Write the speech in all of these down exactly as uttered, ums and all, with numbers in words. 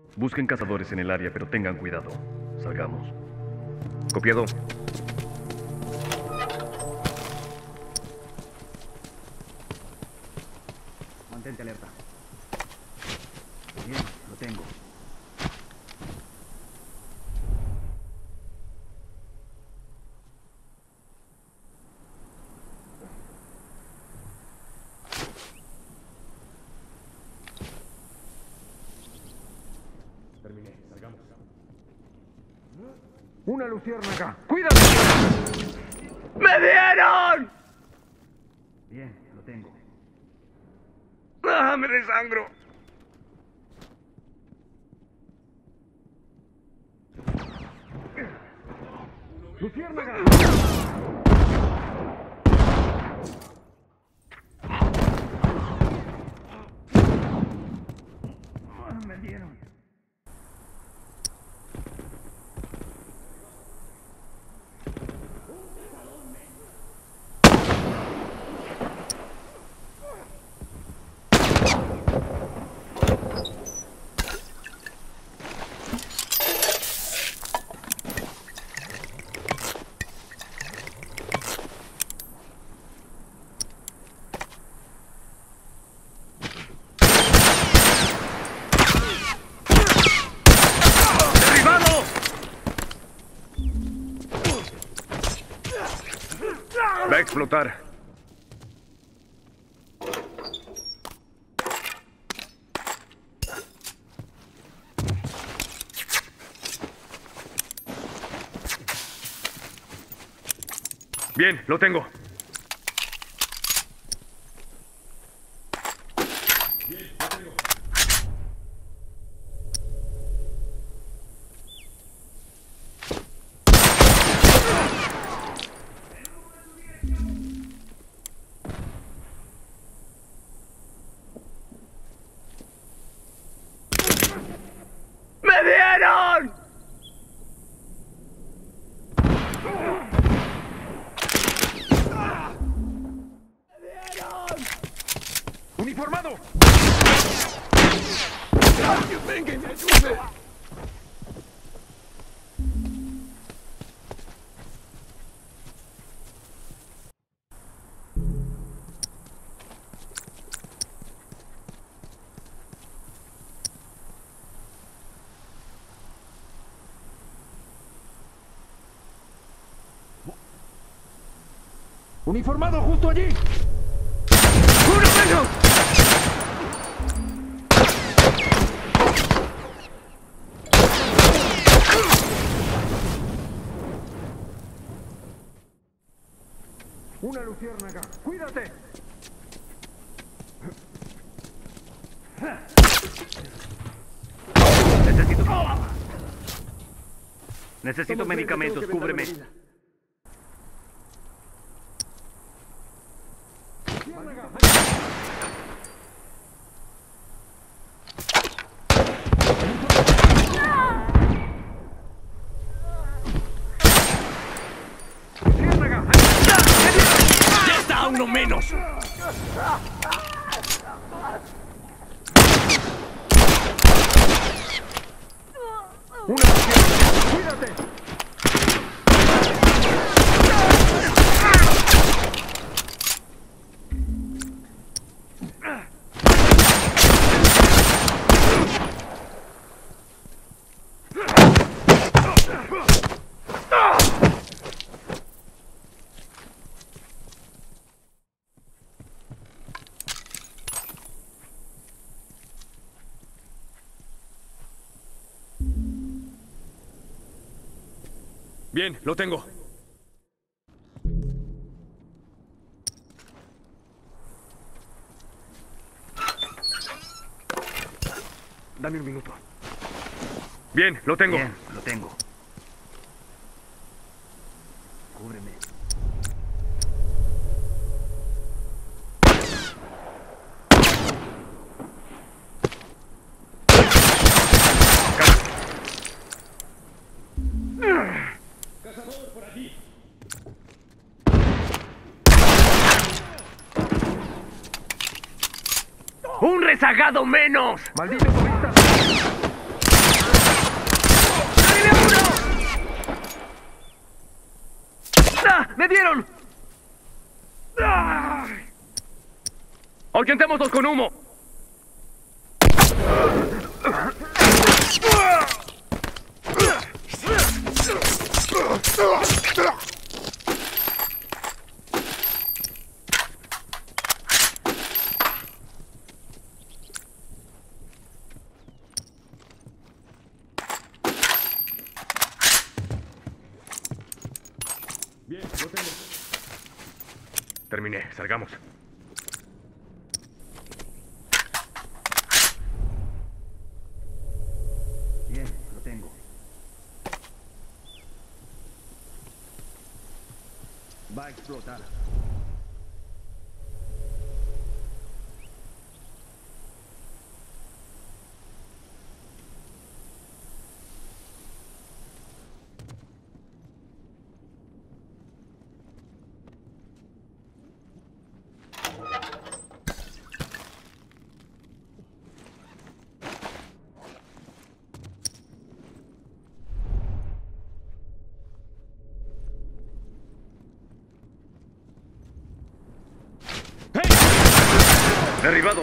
Busquen cazadores en el área, pero tengan cuidado. Salgamos. Copiado. Mantente alerta. Bien, lo tengo. Terminé, salgamos. Una luciérnaga. ¡Cuídate! ¡Me dieron! Bien, lo tengo. ¡Ah, me desangro! ¡Luciérnaga! Ah, me dieron. Va a explotar. Bien, lo tengo. Bien, lo tengo. ¡Me dieron! ¡Uniformado! ¡Alguien venga y me ayude! ¡Uniformado justo allí! ¡Uno menos! Una luciérnaga. ¡Cuídate! Necesito... Necesito medicamentos, cúbreme. ¡Ya está, uno menos! ¡Una luciérnaga! ¡Cuídate! Bien, lo tengo. Dame un minuto. Bien, lo tengo. Bien, lo tengo. Cúbreme. Cazador por allí. ¡Un rezagado menos! ¡Maldito turista! ¡Me dieron! ¡Ay! ¡Ahuyentémoslos con humo! Bien, lo tengo. Terminé, salgamos. Bien, lo tengo. Va a explotar. ¡Derribado!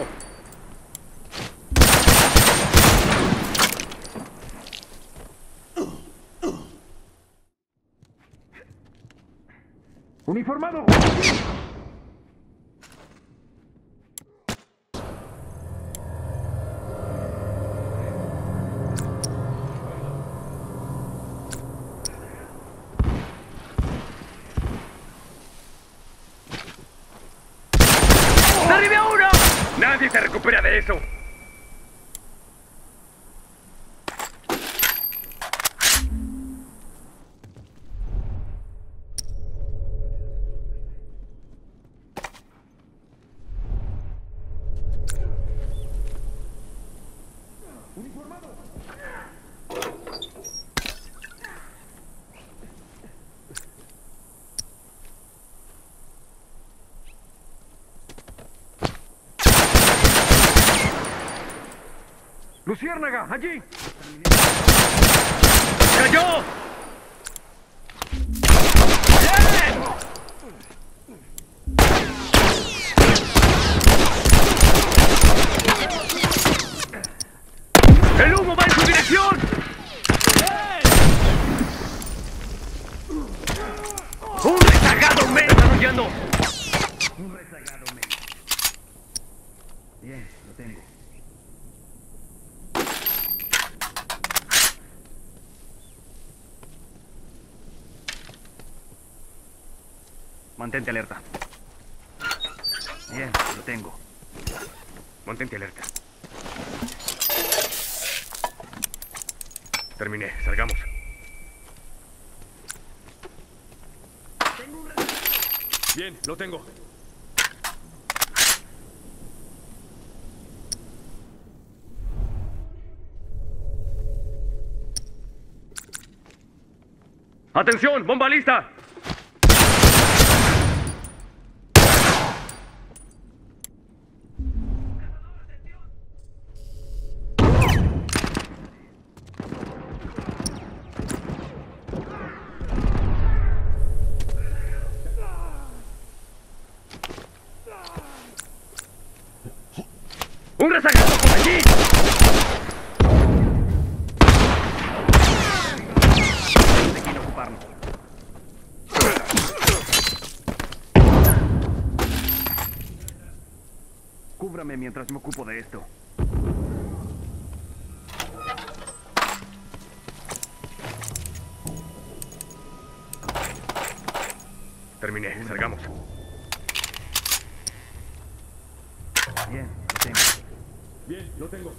¡Uniformado! ¡Derribé a uno! ¡Nadie se recupera de eso! ¡Uniformado! ¡Luciérnaga! ¡Allí! ¡Cayó! ¡Bien! ¡El humo va en su dirección! ¡Un rezagado menos! ¡Están huyendo! Un rezagado menos. Bien, lo tengo. Mantente alerta. Bien, lo tengo. Mantente alerta. Terminé, salgamos. Bien, lo tengo. ¡Atención! ¡Bomba lista! ¡Un rezagado por allí! De quién ocuparnos. Cúbrame mientras me ocupo de esto. Terminé, salgamos. Bien, lo tengo. Bien, lo tengo.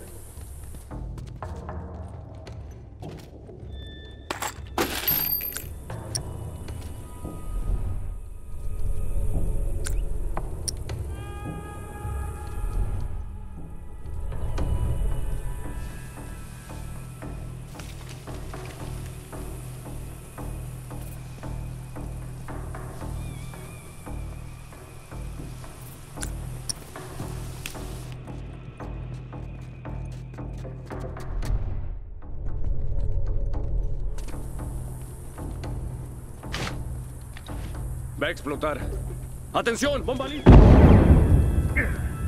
Va a explotar. ¡Atención! ¡Bomba lista!